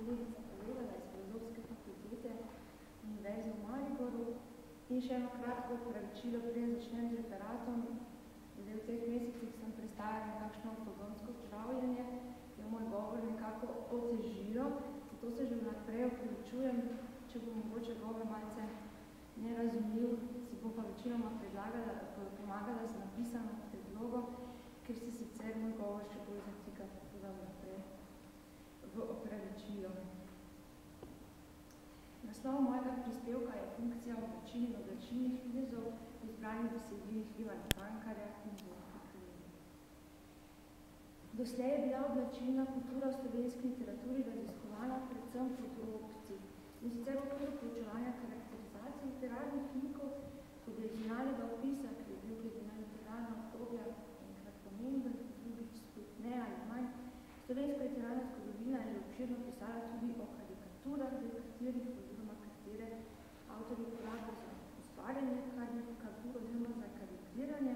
kolegica povedala iz Filozofske fakultete Univerze v Mariboru. In še eno kratko opravičilo, preden začnem z referatom. Zdaj v teh mesecih sem predstavila nekakšno ortogonsko zdravljenje, ki je moj govor nekako otežilo, zato se že vnaprej opravičujem, če bo mogoče govor malce nerazumljiv, si bom pa večinoma pomagala z napisano predlogo, ker se sicer moj govor še bolj zatika, tako da vnaprej v opravičilo. Naslov mojega prispevka je funkcija oblačil in oblačilnih videzov v izbranih besedilih Ivana Cankarja in Zorka Krede. Doslej je bila oblačilna kultura v slovenski literaturi raziskovana predvsem po drobci, in sicer v okviru poučevanja karakterizacij literarnih likov, kot originalnega opisa, ki je bil glede na literarna obdobja enkrat pomemben, drugič spet ne ali manj. Slovenska literarna zgodovina je že obširno pisala tudi o karikaturah, oziroma katere avtorji uporabljajo za ustvarjanje karikatur oziroma za karikiranje.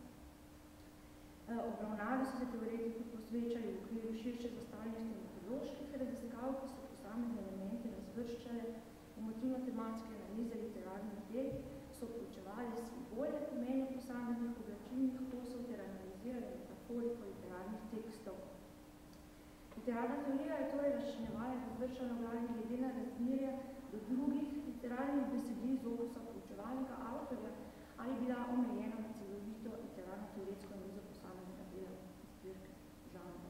Obravnavi so se teoretiki posvečali v okviru širše zastavljanja tematoloških raziskav, ki so posamezne elemente razvrščale v motivno-tematske analize literarnih del, so poučevali simbolne pomene posameznih oblačilnih kosov ter analizirali metaforiko literarnih tekstov. Literarna teorija je torej razčlenjevala in razvrščala glavni glede na razmerja do drugih literarnih besedil z okusa poučevalnega avtorja ali bila omejena na celovito literarno-teoretsko analizo posameznega dela zbirke žanra.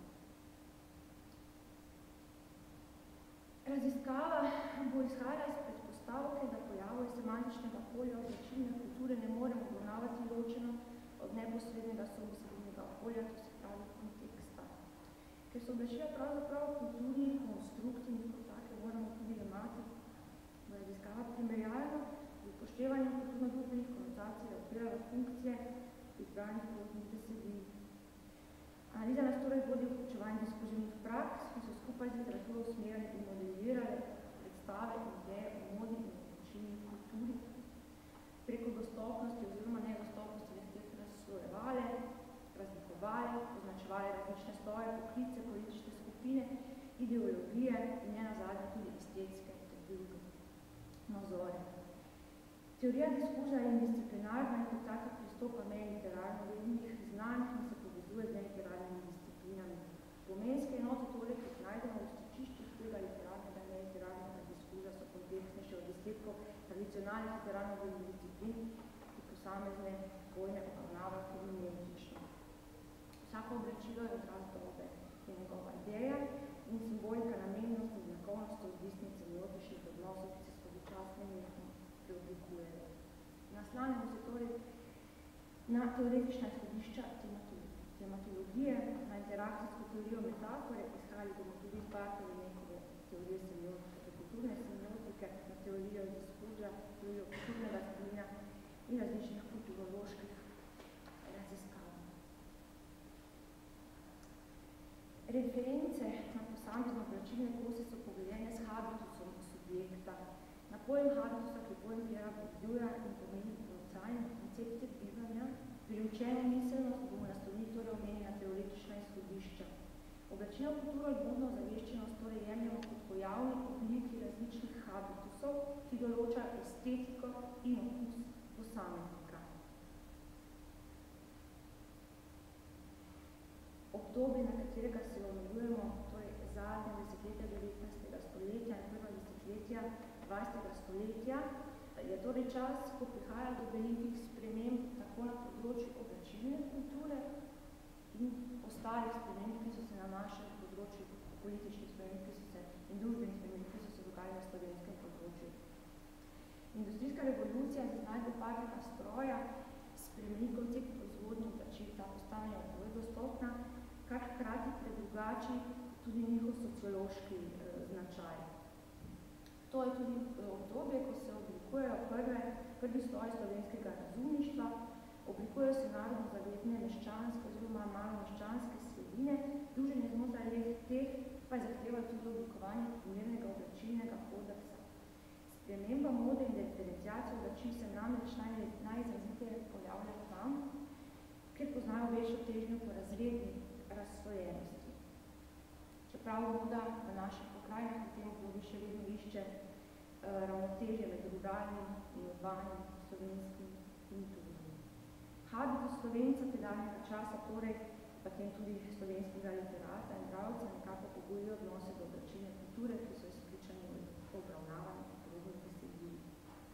Raziskava bo izhajala iz predpostavke, da pojavov semantičnega polja oblačilne kulture ne moremo obravnavati ločeno od neposrednega sobesedilnega polja, to se pravi konteksta. Ker so oblačila pravzaprav kulturni konstrukti in kot take moramo tudi jemati v raziskavah primerjalno z upoštevanjem kulturno-družbenih konotacij odpirala funkcije izbranih potnih besedil. Analiza nas torej vodi v vključevanje diskurzivnih praks, ki so skupaj z literaturo usmerjali in modelirale predstave in ideje o modi in oblačilni kulturi. Preko dostopnosti oziroma nedostopnosti nas teh razslojevale, razlikovale, označevale različne sloje, poklice, politične skupine, ideologije in ne nazadnje tudi estetske ter druge nazore. Teorija diskurza je disciplinarna in kot taka pristopa meji literarno-vednih znanj in se povezuje z neliterarnimi disciplinami. Pomenske enote torej, ki najdemo v stičiščih tega literarnega in neliterarnega diskurza, so kompleksnejše od izsledkov tradicionalnih literarno-vednih disciplin, ki posamezne pojme obravnavajo fenomenično. Vsako oblačilo je odraz dobe, je njegova ideja in simbolika namennosti in znakovnosti odvisni semiotičnih odnosov, ki se skozi čas nenehno preoblikujejo. Naslanjamo se torej na teoretična izhodišča tematologije, na interakcijsko teorijo metafore, izhajali bomo tudi iz Bartove nekove teorije semiotike, kulturne semiotike, na teorijo diskurza, teorijo kulturnega spomina in različnih kulturoloških raziskav. Reference na posamezno oblačilne kose so pogledene s habitusom subjekta. Na pojem habitusa, ki pojem Pierra Bourdieuja in pomeni procajne koncepte bivanja, pri učenju miselnost bomo naslovili torej omenjena teoretična izhodišča. Oblačilno kulturo in modno ozaveščenost torej jemljamo kot pojavni obliki različnih habitusov, ki določa estetiko in okus posameznika. Obdobje, na katerega se omejujemo, torej zadnje desetletja 19. stoletja in prva desetletja 20. stoletja, je torej čas, ko prihaja do velikih sprememb tako na področju oblačilne kulture in ostalih sprememb, ki so se nanašali na področju političnih sprememb in družbenih sprememb, ki so se dogajali na slovenskem področju. Industrijska revolucija z iznajdbo parnega stroja spremeni koncept proizvodnje oblačil, ta postane bolj dostopna, kar hkrati predrugači tudi njihov sociološki značaj. To je tudi obdobje, ko se oblikujejo prvi sloj slovenskega razumništva, oblikujejo se narodno-zavedne meščanske oziroma malomeščanske sredine, druženje znotraj teh pa je zahtevalo tudi oblikovanje primernega oblačilnega kodeksa. Sprememba mode in diferenciacija oblačil se namreč najizraziteje pojavlja tam, ker poznajo večjo težnjo po razredni razslojenosti. Če čeprav moda v naših pokrajinah v tem obdobju še vedno išče ravnotežje med ruralnim in urbanim, slovenskim in tujim. Habitus Slovenca tedanjega časa, torej pa tem tudi slovenskega literata in pravca nekako pogojijo odnose do oblačilne kulture, ki so izpričani obravnavani v podobnih besedilih.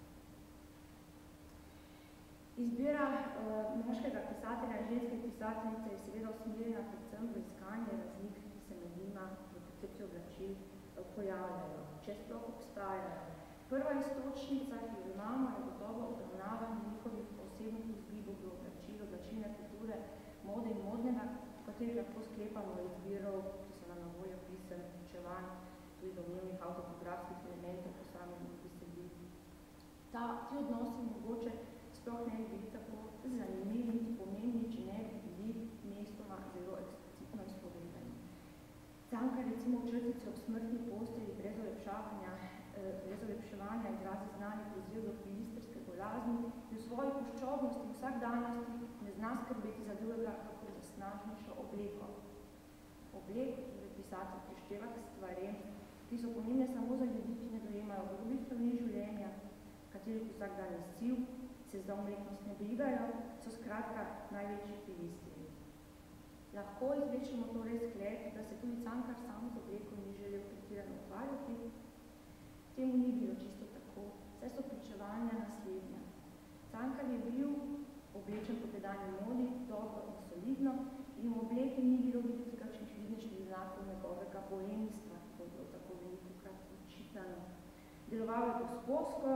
Izbira moškega pisatelja in ženske pisateljice je seveda usmerjena predvsem v iskanje razlik, ki se med njima v percepciji oblačil pojavljajo, če sploh obstajajo. Prva iztočnica, ki jo imamo, je gotovo obravnavanje njihovih osebnih vzgibov do oblačil, oblačilne kulture, mode in modnega, v katerih lahko sklepamo izbirov, ki so nam na voljo pisem, pričevanj, tudi domnevnih autobiografskih elementov posameznih besedil. Ti odnosi mogoče sploh ne bi bili tako zanimivi niti pomembni, če ne bi bili mestoma zelo eksplicitno izpovedani. Cankar recimo v črtici ob smrtni postelji brez olepševanja izrazi znani poziv do filistrske golazni, ki v svoji puščobnosti in vsakdanjosti ne zna skrbeti za drugega, kako za snažnejšo obleko. Obleko, ki pisatelj prišteva k stvarem, ki so pomembne samo za ljudi, ki ne dojemajo drugih strani življenja, katerih vsakdanji stil, se za umetnost ne brigajo, so skratka največji filistri. Lahko izvlečemo torej sklep, da se tudi Cankar sam z obleko ni želel pretirano ukvarjati. Temu ni bilo čisto tako, saj so pričevanja naslednja. Cankar je bil oblečen po tedanji modi, dobro in solidno, in v obleki ni bilo videti kakšnih vidnejših znakov njegovega boemstva, ki je bilo tako velikokrat očitano. Deloval je gospodsko,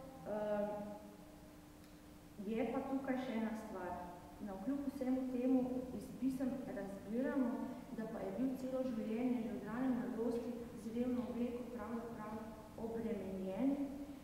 je pa tukaj še ena stvar. Navkljub vsemu temu iz pisem razbiramo, da pa je bil celo življenje že od rane mladosti z revno obleko pravzaprav obremenjen.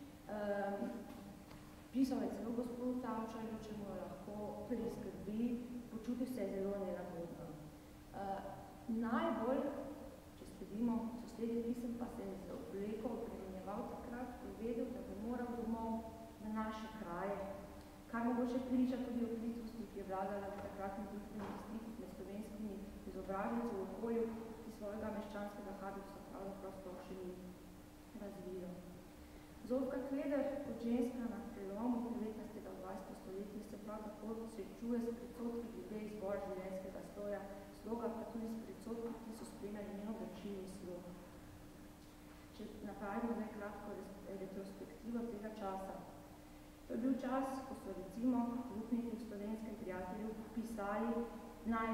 Pisal je celo gospodu Tavčarju, če mu jo lahko priskrbi, počutil se je zelo nelagodno. Najbolj, če sledimo soslednji pisem, pa se je z obleko obremenjeval takrat, ko je vedel, da bo moral domov na naše kraje, kar mogoče priča tudi o plitvosti, ki je vladala v takratnih družbenih stikih med slovenskimi izobraženci v okolju, ki svojega meščanskega habitusa pravzaprav sploh še ni razvilo. Zofka Kveder kot ženska na prelomu 19. in 20. stoletja se prav tako srečuje s predsodki glede izbora življenjskega sloga, pa tudi s predsodki, ki so spremljali njeno oblačilni slog. Če napravimo zdaj kratko retrospektivo tega časa. To je bil čas, ko so recimo župniki v Slovenskem prijatelju pisali, naj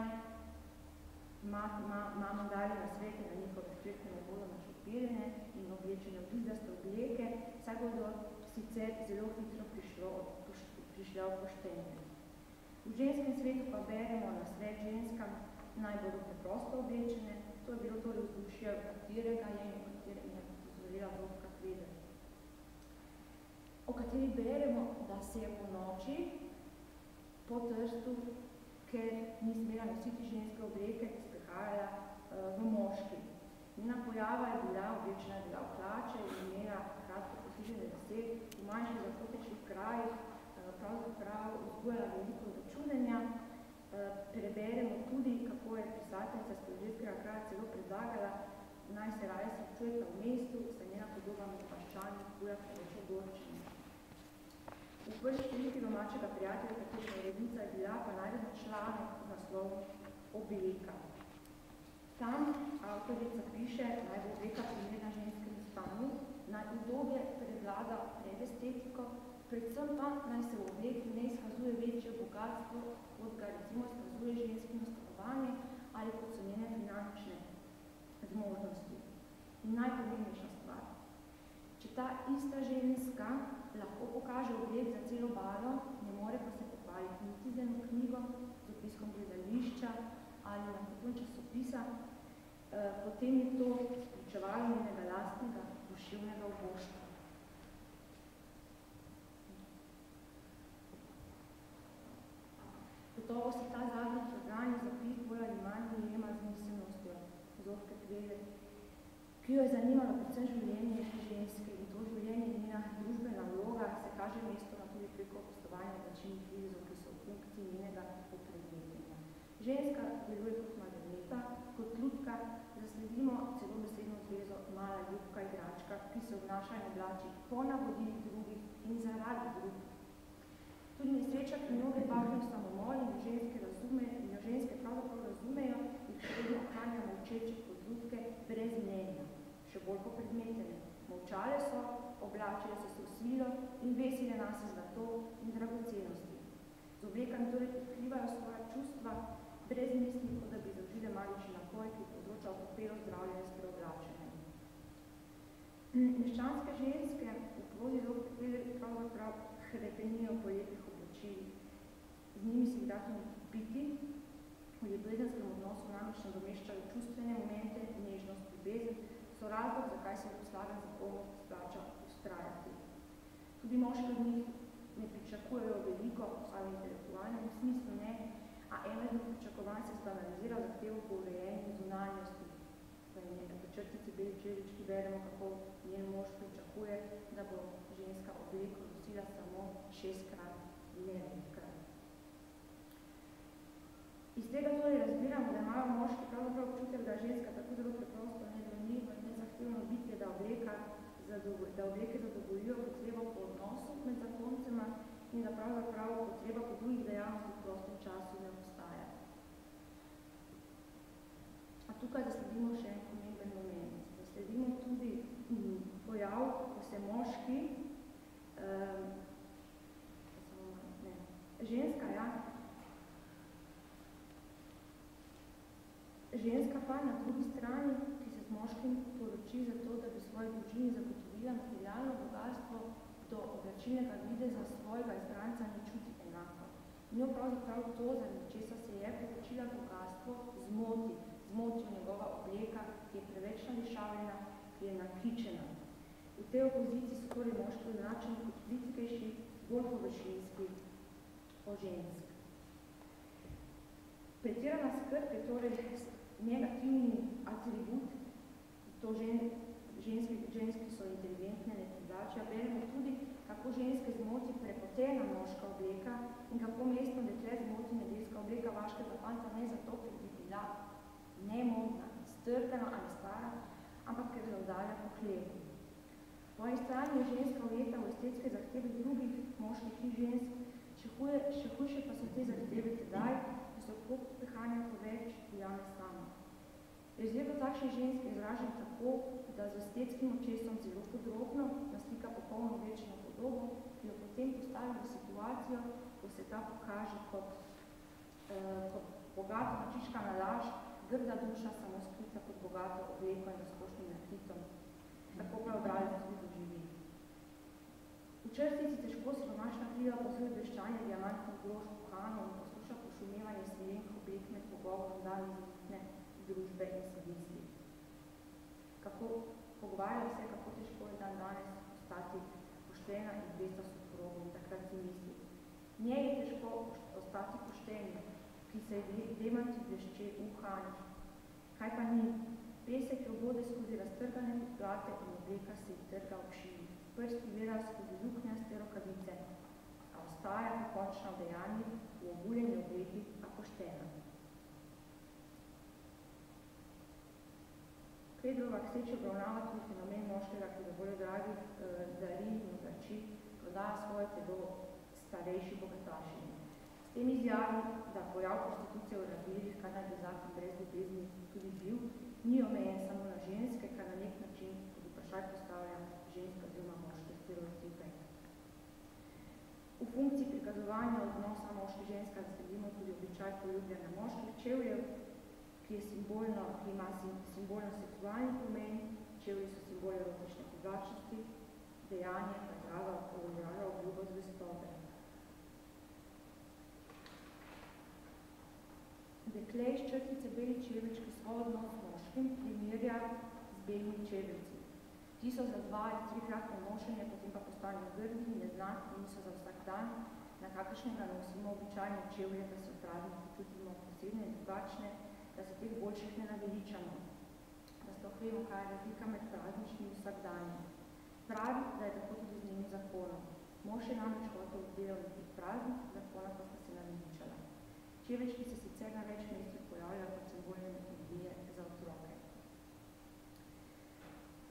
mama dali na svete, da njihove hčerke ne bodo našopirjene in oblečene v blizdaste obleke, saj bodo sicer zelo hitro prišle v poštenje. V ženskem svetu pa beremo na svet ženskam, naj bodo preprosto oblečene, to je bilo torej vzdušje, v katerega je in v katerem je pozorila Zofka Kveder, o kateri beremo, da se je po noči po Trstu, ker ni smela nositi ženske obleke, sprehajala v moški. Njena pojava je bila oblečena v hlače in imela kratko postrižene lase, v manjših zakotečnih krajih, pravzaprav vzbujala veliko začudenja. Preberemo tudi, kako je pisateljica Stožetskega kraja celo predlagala, naj se raje srečujeta v mestu, saj njena podoba med paščani buja preveč ogorčenja. V prvi številki domačega prijatelja, katerega urednica je bila, pa najdemo članek z naslovom Obleka. Tam avtorica piše, naj bo obleka primerna ženskemu stanju, naj udobje prevlada pred estetiko, predvsem pa naj se v obleki ne izkazuje večje bogatstvo, kot ga recimo izkazuje ženskino stanovanje ali kot so njene finančne zmožnosti. In najpomembnejša stvar. Če ta ista ženska lahko pokaže oblek za celo baro, ne more pa se pohvaliti niti z eno knjigo, z opiskom gledališča ali nakupom časopisa, potem je to spričevalo njenega lastnega duševnega ubožstva. Gotovo se ta zadnji programni zapis bolj ali manj dojema z miselnostjo Zofke Kveder, ki jo je zanimalo predvsem življenje ženske in to življenje njena družbena vloga se kaže mestoma tudi preko postovanja oblačilnih videzov, ki so v funkciji njenega opredmetenja. Ženska deluje kot marioneta, kot lutka, zasledi sledimo celo besedno zvezo mala ljubka igračka, ki se obnaša in oblači po navodilih drugih in zaradi drugih. Tudi nesreča, ki mnoge pahne v samomor in jo ženske pravzaprav razumejo, jih še vedno ohranja molčeče podrutke brez mnenja, še bolj po predmetene. Molčale so, oblačile so se v svilo in vesile nase zlato in dragocenosti. Z oblekami torej odkrivajo svoja čustva, brez misli, kot da bi zaužile magični napoj, ki povzroča opopelo zdravljenje s preoblačenjem. Meščanske ženske v prozi pravzaprav hrepenijo po lepih oblačilih. Z njimi si vratno piti, v ljubezenskem odnosu namreč nadomeščajo čustvene momente, nežnost, ljubezen, so razlog, zakaj se v slaven zakonu splača ustrajati. Tudi moški od njih ne pričakujejo veliko, vsaj v intelektualnem smislu ne, a eno izmed pričakovanj se zbanalizira zahtevo po urejeni zunanjosti. V črtici Beličevički beremo, kako njen mož pričakuje, da bo ženska obleko nosila samo 6-krat, ne 5-krat. Iz tega torej razbiramo, da imajo moški pravzaprav občutek, da ženska tako zelo preprosto, nedvomljivo in nezahtevno bitje, da obleke zadovoljijo potrebo po odnosu med zakoncema in da pravzaprav potreba po drugih dejavnostih v prostem času ne obstaja. A tukaj zasledimo še en pomemben moment. Zasledimo tudi pojav, ko se moški, ženska pa na drugi strani, ki se z moškim poroči za to, da bi svoji družini zagotovila materialno bogatstvo, do oblačilnega videza svojega izbranca ne čuti enako. Njo pravzaprav to, zaradi česa se je poročila bogatstvo, zmoti njegova obleka, ki je preveč nališavljena, ki je nakičena. V tej opoziciji so torej moški označeni kot plitkejši, bolj površinski od žensk. Pretirana skrb je torej negativni atribut, to ženski so inteligentne, ne privlačijo. Beremo tudi, kako ženske zmoti prepotena moška obleka in kako mestno dekle zmoti nedeljska obleka vaškega fanta ne zato, ker bi bila nemodna, strgana ali stara, ampak ker se oddalja po hlebu. Po eni strani je ženska ujeta v estetske zahteve drugih moških in žensk, še hujše pa so te zahteve tedaj, ko so okrog pehanja poveč ujame sama. Rezerv do takšnih žensk je izražen tako, da z estetskim očesom zelo podrobno naslika popolno večeno podobo, ki jo potem postavi v situacijo, ko se ta pokaže kot bogato načičkana laž, grda duša samo skrita kot bogato obleko in razkošnim nakitom. Tako prav bralec tudi doživi. V črstici težko siromašna kriva posluji bleščanje diamantnih grož kuhanov in posluša pošumevanje svilenk oblek med pogovorom dan izletne družbe in sedmisli. Kako pogovarjajo se, kako težko je dan danes ostati poštena in zvesta soprogom, takrat si misli. Njej je težko ostati pošteni, ki se demanti blešče uhanj. Kaj pa ni? Pesek jo bode skozi raztrgane podplate in obleka se jih trga v šiji. Prsti gleda skozi luknjaste rokavice, a ostaja pokončna v dejanjih, v obuljeni obleki, a poštena. Kedrova kseče obravnava tudi fenomen moškega, ki dovolj dragih dari in oblačil prodaja svoje telo starejši bogatašini. S tem izjavi, da pojav prostitucije v razmerih, kar naj bi zakon brez ljubezni tudi bil, ni omejen samo na ženske, kar na nek način pod vprašaj postavlja ženske oziroma moške stereotipe. V funkciji prikazovanja odnosa moški-ženska sledimo tudi običaj poljubljanja moških čevljev, ki ima simbolno seksualni pomen, čevlji so simbol erotične privlačnosti, dejanje pa izraža obljubo zvestobe. Dekle iz črtice Beličevički svoj odnos s moškim primerja z belimi čeveljci. Ti so za 2 ali 3-kratno nošenje, potem pa postanejo grdi, neznatni in so za vsak dan, na kakršnega nosimo običajne čevlje, da se v praznik počutimo posebne in drugačne, da se teh boljših ne naveličamo, da sploh vemo, kaj je razlika med prazničnim in vsakdanjem. Pravi, da je tako tudi z njimi zakonom. Mož je namreč hotel delovati praznik, zakona pa sta se naveličala. Čeveljčki se sicer na več mestih pojavljajo kot simbolne metodije za otroke.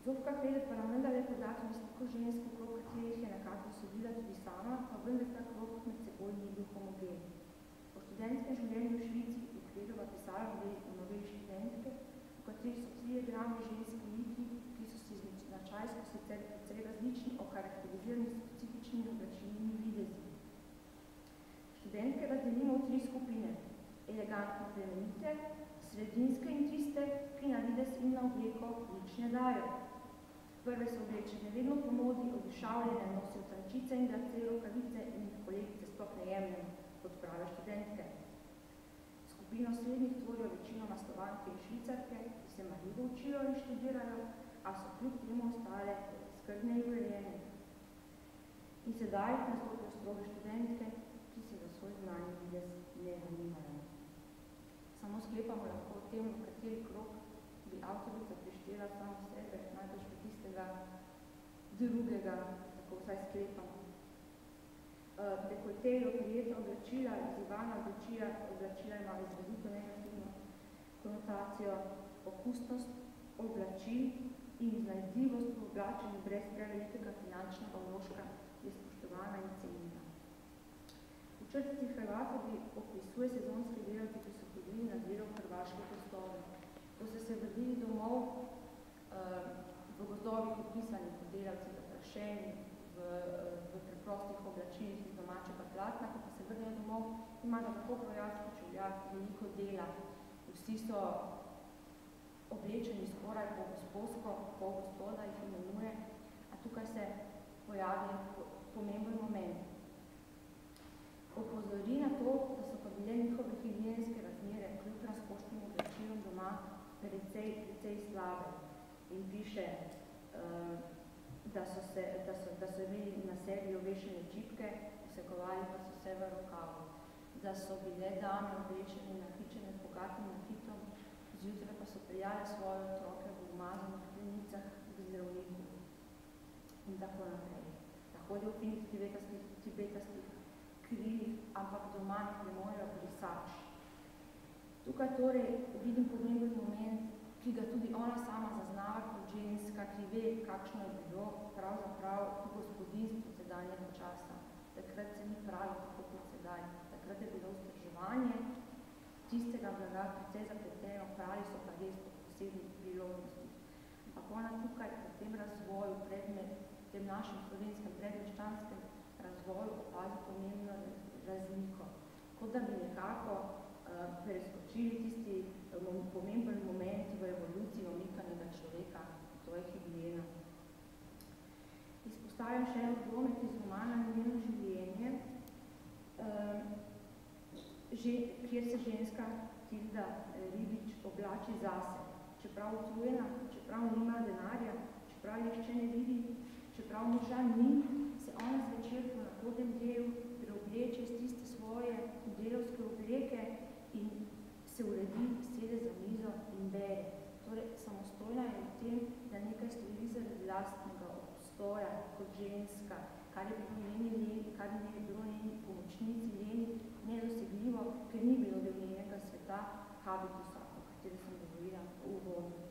Zofka Kredit pa nam vendarle poda tudi sliko žensk, okrog katerih je nekako sodila tudi sama, pa vendar ta krog med seboj ni bil homogen. Po študentskem življenju v Švici je Kredova pisala v noveli Študentke, v kateri so 3 glavni ženski liki, ki so si značajsko sicer precej različni, okarakterizirani s specifičnimi oblačilnimi videzi. Študentke razdelimo v 3 skupine. Elegantno plemenite, sredinske in tiste, ki na videz in na obleko nič ne dajo. Prve so oblečene vedno po modi, odišavljene, nosijo tančice in glacelo, rokavice in kolegice sploh ne jemljeno, kot prave študentke. Skupino srednjih tvorijo večinoma Slovanke in Švicarke, ki se marljivo učijo in študirajo, a so kljub temu ostale skrbne in urejene. In sedaj nastopijo stroge študentke, ki se za svoj znanje videz ne zanimajo. Samo sklepamo lahko o tem, v kateri krog bi avtorica prištela samo sebe, najbolj pa tistega drugega, tako vsaj sklepamo. Dekoltejo, prijeta oblačila, izzivana oblačila ima izrazito negativno konotacijo, okusnost oblačil in iznajdljivost v oblačenju brez prevelikega finančnega vložka je spoštovana in cenjena. V črtici Hrvatovi opisuje sezonske delavce, ki so hodili na delo v hrvaške gozdove. Ko so se vrnili domov, v gozdovih opisani kot delavci zaprašeni, v preprostih oblačilih iz domačega platna, ko pa se vrnejo domov, imajo tako krojatko čevljak, veliko dela. Vsi so oblečeni skoraj po gospodsko, po gospoda jih imenuje, a tukaj se pojavi pomemben moment. Opozori na to, da so pa bile njihove higienske razmere kljub razkošnim oblačilom doma precej slabe. In piše, da so imeli na sebi ovešene čipke, vsekovali pa so se v rokavu. Da so bile dame oblečene nahičene z bogatim nakitom, zjutraj pa so peljale svoje otroke v umazanih plenicah k zdravniku. In tako naprej. Da hodijo v finih tibetastih krilih, ampak doma ne morejo brisač. Tukaj torej vidim pomemben moment, ki ga tudi ona sama zaznava kot ženska, ki ve, kakšno je bilo pravzaprav gospodinstvo sedanjega časa. Takrat se ni pravilo tako kot sedaj. Takrat je bilo vzdrževanje tistega blaga precej zapleteno, pravi so pa res po posebnih priložnostih. Ampak ona tukaj v tem razvoju, tem našem slovenskem predmeščanskem razvoju opazi pomembno razliko. Kot da bi nekako preskočili tisti pomemben moment v evoluciji omikanega človeka, to je higiena. Izpostavljam še eno odlomek iz romana Njeno življenje, kjer se ženska Tilda Ribič oblači zase. Čeprav utrujena, čeprav nima denarja, čeprav nihče ne vidi, čeprav moža ni, se ona zvečer po nahodnem delu preobleče iz tiste svoje delovske obleke in se uredi, sede za mizo in bere. Torej, samostojna je v tem, da nekaj stori zaradi lastnega obstoja kot ženska, kar je bilo njeni pomočnici Leni nedosegljivo, ker ni bilo del njenega sveta habitusa, o kateri sem govorila v uvodu.